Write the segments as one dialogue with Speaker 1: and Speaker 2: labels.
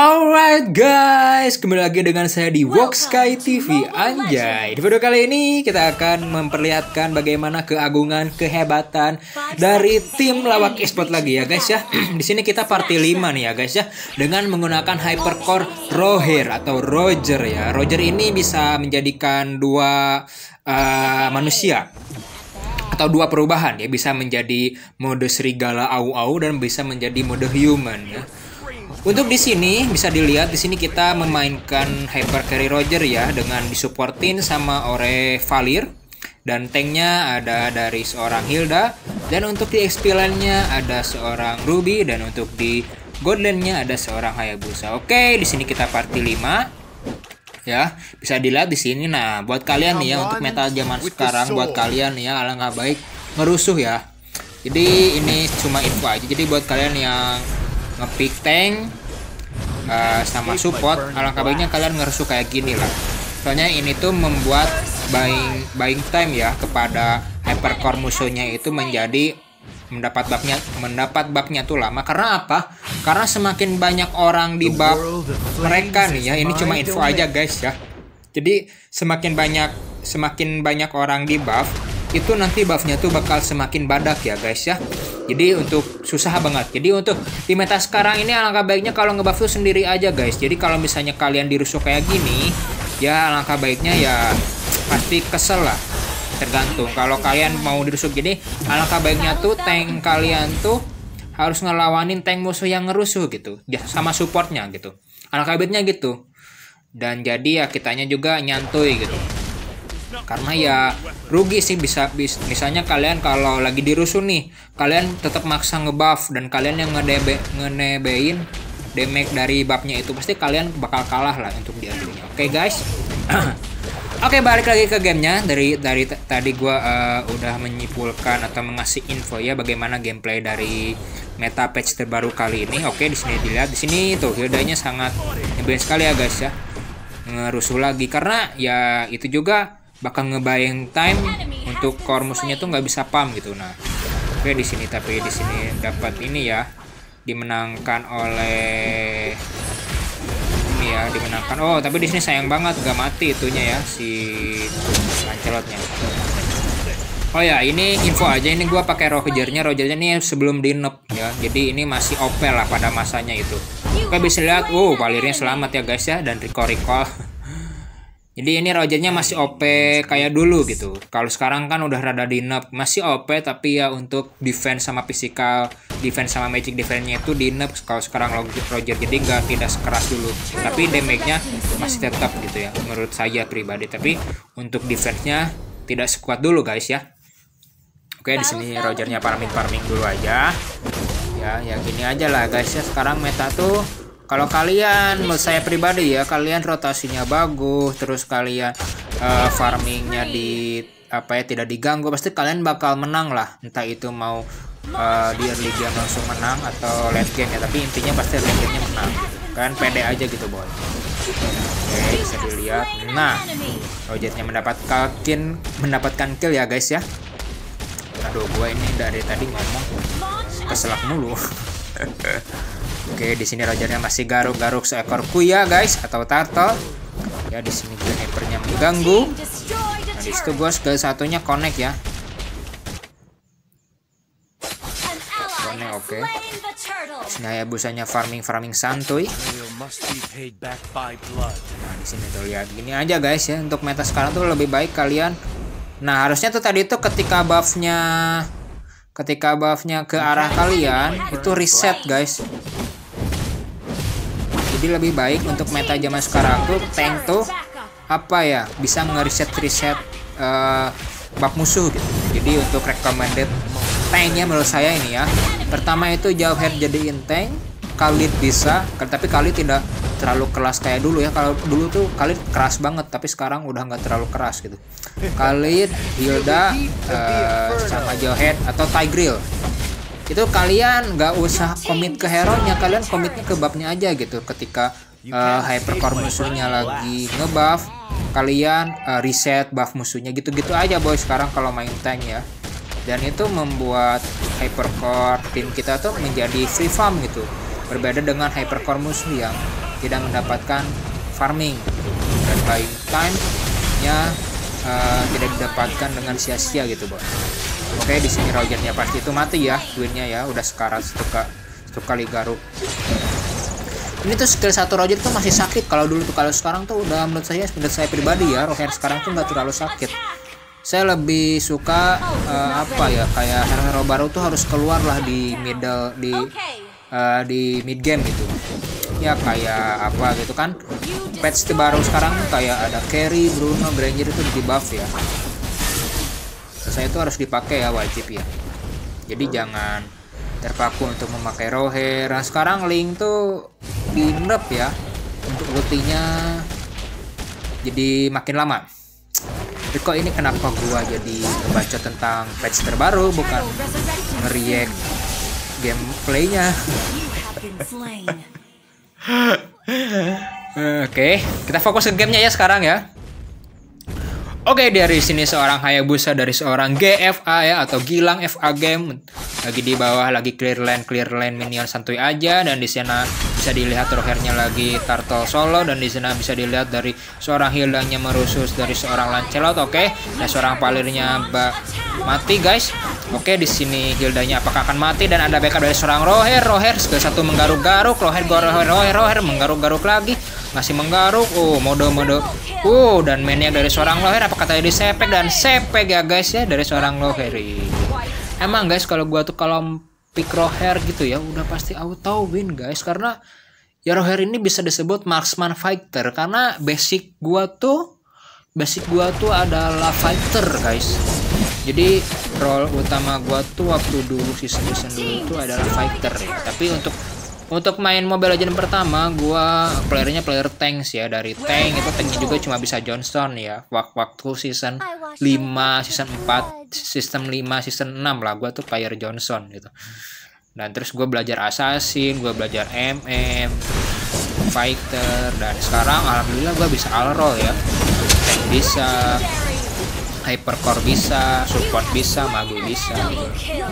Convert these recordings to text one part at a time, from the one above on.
Speaker 1: Alright guys, kembali lagi dengan saya di Woksky TV. Anjay, di video kali ini kita akan memperlihatkan bagaimana keagungan, kehebatan dari tim lawak esport lagi ya guys ya. Di sini kita party 5 nih ya guys ya, dengan menggunakan hypercore Roger atau Roger ya. Roger ini bisa menjadikan dua manusia atau dua perubahan ya, bisa menjadi mode serigala au-au dan bisa menjadi mode human ya. Untuk di sini bisa dilihat di sini kita memainkan hyper carry Roger ya, dengan disupportin sama oleh Valir, dan tanknya ada dari seorang Hilda, dan untuk di XP lane-nya ada seorang Ruby, dan untuk di God lane-nya ada seorang Hayabusa. Oke, di sini kita party 5 ya, bisa dilihat di sini. Nah, buat kalian nih ya, untuk meta zaman sekarang, buat kalian nih ya, alangkah baik ngerusuh ya. Jadi ini cuma info aja. Jadi buat kalian yang ngepick tank sama support, alangkah baiknya kalian ngerusuh kayak gini lah. Soalnya ini tuh membuat buying time ya kepada hypercore musuhnya itu menjadi mendapat buffnya tuh lama. Karena apa? Karena semakin banyak orang di buff mereka nih ya, ini cuma info aja guys ya. Jadi semakin banyak orang di buff, itu nanti buffnya tuh bakal semakin badak ya guys ya. Jadi untuk susah banget. Jadi untuk di meta sekarang ini alangkah baiknya kalau ngebuff tuh sendiri aja guys. Jadi kalau misalnya kalian dirusuh kayak gini ya, alangkah baiknya ya pasti kesel lah. Tergantung kalau kalian mau dirusuh gini, alangkah baiknya tuh tank kalian tuh harus ngelawanin tank musuh yang ngerusuh gitu ya, sama supportnya gitu. Alangkah baiknya gitu. Dan jadi ya kitanya juga nyantuy gitu. Karena ya rugi sih, misalnya kalian kalau lagi dirusuh nih, kalian tetap maksa ngebuff dan kalian yang ngenebein damage dari buffnya itu, pasti kalian bakal kalah lah untuk di early-nya. Oke guys. Oke, balik lagi ke gamenya. Dari tadi gua udah menyimpulkan atau mengasih info ya bagaimana gameplay dari meta patch terbaru kali ini. Oke, di sini dilihat, di sini tuh Hildanya sangat nyebelin sekali ya guys ya. Ngerusuh lagi karena ya itu juga bakal ngebayang time untuk core musuhnya tuh nggak bisa pump gitu. Nah, oke di sini, tapi di sini dapat ini ya, dimenangkan oleh ini ya, dimenangkan. Oh, tapi di sini sayang banget gak mati itunya ya, si Lancelotnya. Oh ya, ini info aja, ini gua pakai Rogernya ini sebelum di nerf ya. Jadi ini masih OP lah pada masanya itu. Oke, bisa lihat, Valirnya selamat ya guys ya, dan recall. Jadi ini Rogernya masih OP kayak dulu gitu. Kalau sekarang kan udah rada di nerf, masih OP tapi ya untuk defense sama physical defense sama magic defense-nya itu di nerf. Kalau sekarang Roger jadi tidak sekeras dulu, tapi damage-nya masih tetap gitu ya menurut saya pribadi. Tapi untuk defense-nya tidak sekuat dulu guys ya. Oke, di sini Rogernya farming dulu aja. Ya gini aja lah guys ya. Sekarang meta tuh, kalau kalian, menurut saya pribadi ya, kalian rotasinya bagus, terus kalian farmingnya tidak diganggu, pasti kalian bakal menang lah. Entah itu mau di early game langsung menang atau late game ya, tapi intinya pasti late game-nya menang. Kalian pede aja gitu boy. Oke, bisa dilihat. Nah, Rogernya mendapatkan kill ya guys ya. Aduh, gua ini dari tadi ngomong keselak mulu. Oke, di sini Rogernya masih garuk-garuk seekor kuya guys, atau turtle. Ya, di sini hypernya mengganggu. Nah, di situ gua segala satunya connect ya. Connect, oke. Sini Hayabusanya farming santuy. Nah, di sini tuh lihat gini aja guys ya. Untuk meta sekarang tuh lebih baik kalian. Nah, harusnya tuh tadi tuh ketika buffnya ke arah kalian itu reset guys. Jadi lebih baik untuk meta zaman sekarang tuh tank tuh apa ya, bisa nge-reset buff musuh gitu. Jadi untuk recommended tanknya menurut saya ini ya, pertama itu Jawhead jadiin tank, Khalid bisa, tapi Khalid tidak terlalu keras kayak dulu ya. Kalau dulu tuh Khalid keras banget, tapi sekarang udah nggak terlalu keras gitu. Khalid, Hilda, sama Jawhead atau Tigreal, itu kalian nggak usah komit ke hero-nya, kalian komitnya ke buff-nya aja gitu. Ketika hypercore musuhnya lagi ngebuff, kalian reset buff musuhnya gitu-gitu aja boy sekarang kalau main tank ya. Dan itu membuat hypercore tim kita tuh menjadi free farm gitu, berbeda dengan hypercore musuh yang tidak mendapatkan farming dan buying time nya tidak didapatkan dengan sia-sia gitu bos. Oke, di sini Rogernya pasti itu mati ya, Gwynnya ya udah sekarat satu kali garuk. Ini tuh skill 1 Roger tuh masih sakit kalau dulu tuh, kalau sekarang tuh udah menurut saya pribadi ya, Roger sekarang tuh nggak terlalu sakit. Saya lebih suka apa ya, kayak hero-hero baru tuh harus keluar lah di mid game gitu ya, kayak apa gitu kan. Patch baru sekarang kayak ada Carry, Bruno, Granger itu di buff ya. Saya itu harus dipakai ya, wajib ya. Jadi jangan terpaku untuk memakai Roger. Nah sekarang Link tuh di nerf ya, untuk ultinya jadi makin lama. Tapi kok ini kenapa gua jadi baca tentang patch terbaru bukan nge-react gameplaynya. Oke, kita fokus ke gamenya ya sekarang ya. Oke, dari sini seorang Hayabusa dari seorang GFA ya, atau Gilang FA Game. Lagi di bawah, lagi clear lane minion santuy aja, dan di sana bisa dilihat Rogernya lagi turtle solo, dan di sana bisa dilihat dari seorang Hildanya merusus dari seorang Lancelot. Oke, dan seorang Palirnya mati guys. Oke, di sini Hildanya apakah akan mati, dan ada backup dari seorang Roger skill 1 menggaruk-garuk, Roger menggaruk-garuk lagi, masih menggaruk. Mode dan mainnya dari seorang Roger, apakah tadi disepek, dan sepek ya guys ya dari seorang Roger. Emang guys, kalau gua tuh kalau pick Roger gitu ya udah pasti auto win guys, karena ya Roger ini bisa disebut marksman fighter, karena basic gua tuh adalah fighter guys. Jadi role utama gua tuh waktu dulu season dulu tuh adalah fighter ya. Tapi untuk main Mobile Legends pertama gua playernya player tanks ya. Dari tank itu tanknya juga cuma bisa Johnstone ya. Waktu season 5, season 4, season 5, season 6 lah gua tuh player Johnstone gitu. Dan terus gua belajar assassin, gua belajar MM, fighter, dan sekarang alhamdulillah gua bisa all role ya. Tank bisa, hypercore bisa, support bisa, mage bisa gitu.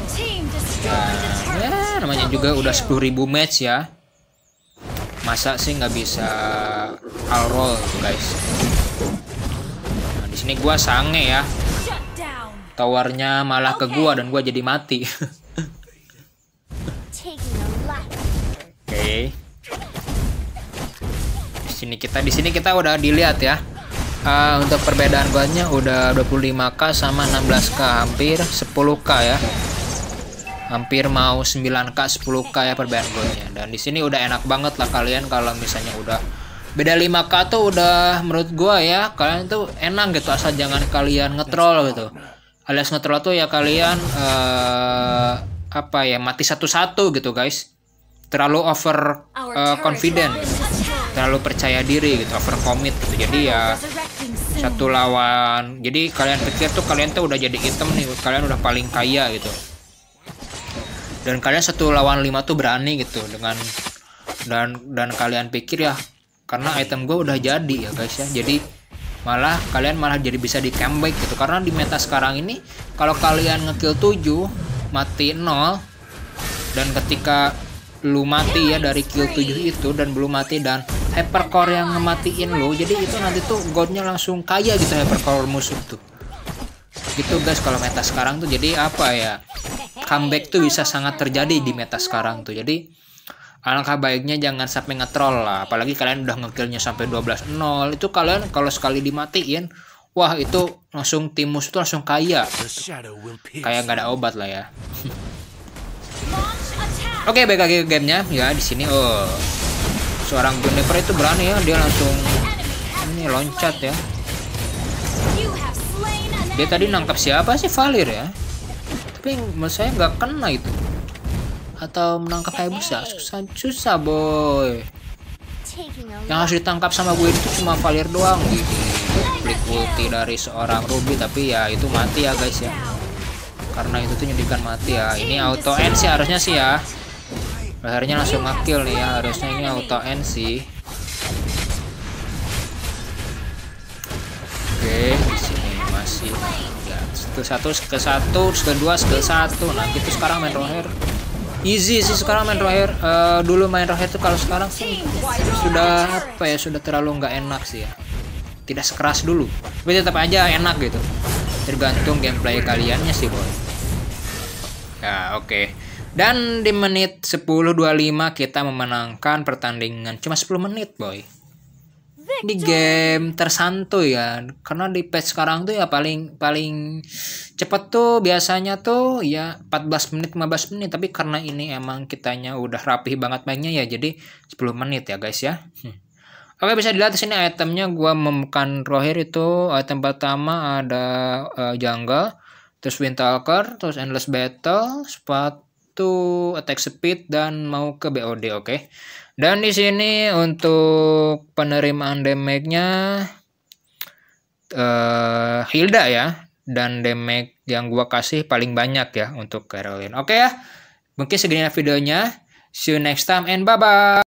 Speaker 1: Dan ya namanya juga udah 10.000 match ya, masa sih nggak bisa all roll guys. Nah, di sini gua sange ya, towernya malah ke gua dan gua jadi mati. Oke. Di sini kita udah dilihat ya. Untuk perbedaan goldnya udah 25k sama 16k, hampir 10k ya, hampir mau 9k 10k ya perbedaan goldnya. Dan di sini udah enak banget lah kalian kalau misalnya udah beda 5k tuh udah menurut gua ya kalian tuh enak gitu, asal jangan kalian ngetrol gitu. Alias ngetrol tuh ya kalian apa ya, mati satu-satu gitu guys, terlalu over confident, terlalu percaya diri gitu, over commit gitu. Jadi ya satu lawan, jadi kalian pikir tuh kalian tuh udah jadi item nih, kalian udah paling kaya gitu, dan kalian 1 lawan 5 tuh berani gitu dengan dan kalian pikir ya karena item gue udah jadi ya guys ya, jadi kalian malah jadi bisa di comeback gitu. Karena di meta sekarang ini kalau kalian ngekill 7 mati 0, dan ketika lu mati ya dari kill 7 itu dan belum mati dan hypercore yang ngematiin lu, jadi itu nanti tuh goldnya langsung kaya gitu hypercore musuh tuh gitu guys kalau meta sekarang tuh. Jadi apa ya, comeback tuh bisa sangat terjadi di meta sekarang tuh. Jadi alangkah baiknya jangan sampai ngetrol lah, apalagi kalian udah ngekillnya sampai 12-0, itu kalian kalau sekali dimatiin, wah itu langsung tim musuh tuh langsung kaya kayak nggak ada obat lah ya. Oke, baik lagi ke gamenya ya. Di sini seorang Juniper itu berani ya, dia langsung ini loncat ya. Dia tadi nangkap siapa sih, Valir ya, tapi menurut saya nggak kena itu, atau menangkap Hayabusa susah boy. Yang harus ditangkap sama gue itu cuma Valir doang gitu. Klik ulti dari seorang Ruby, tapi ya itu mati ya guys ya, karena itu tuh nyedihkan mati ya. Ini auto end sih harusnya sih ya, akhirnya langsung nge-kill nih ya, harusnya ini auto end sih. Oke, di sini masih ya, skill 1, skill 1, skill 2, skill 1. Nah gitu sekarang main Roger. Easy sih sekarang main Roher. Dulu main Roher tuh kalau sekarang sih sudah apa ya, sudah terlalu nggak enak sih ya. Tidak sekeras dulu. Tapi tetap aja enak gitu. Tergantung gameplay kaliannya sih, boy. Ya, oke. Dan di menit 10.25 kita memenangkan pertandingan. Cuma 10 menit, boy. Di game tersantuy ya, karena di patch sekarang tuh ya paling cepet tuh biasanya tuh ya 14 menit 15 menit, tapi karena ini emang kitanya udah rapih banget mainnya ya, jadi 10 menit ya guys ya. Oke, bisa dilihat di sini itemnya. Gua memekan Roher itu item pertama ada jungle, terus Windtalker, terus Endless Battle, sepatu attack speed, dan mau ke BOD. Oke. Dan di sini untuk penerimaan damage-nya Hilda ya, dan damage yang gua kasih paling banyak ya untuk Caroline. Oke ya. Mungkin segini videonya. See you next time and bye bye.